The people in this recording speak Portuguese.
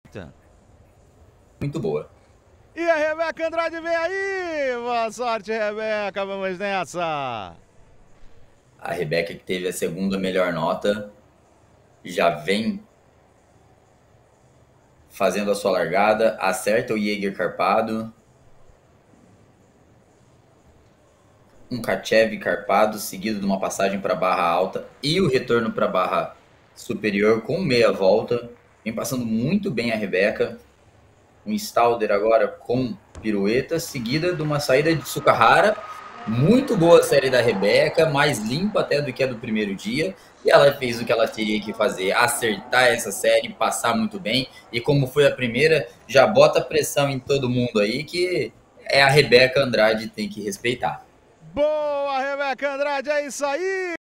Muito boa. E a Rebeca Andrade vem aí! Boa sorte, Rebeca, vamos nessa! A Rebeca, que teve a segunda melhor nota, já vem fazendo a sua largada, acerta o Jäger carpado. Um Kachev carpado, seguido de uma passagem para barra alta e o retorno para barra superior com meia volta. Vem passando muito bem a Rebeca. Um Stalder agora com pirueta, seguida de uma saída de Sukahara. Muito boa a série da Rebeca, mais limpa até do que a do primeiro dia. E ela fez o que ela teria que fazer, acertar essa série, passar muito bem. E como foi a primeira, já bota pressão em todo mundo aí, que é a Rebeca Andrade, tem que respeitar. Boa, Rebeca Andrade, é isso aí!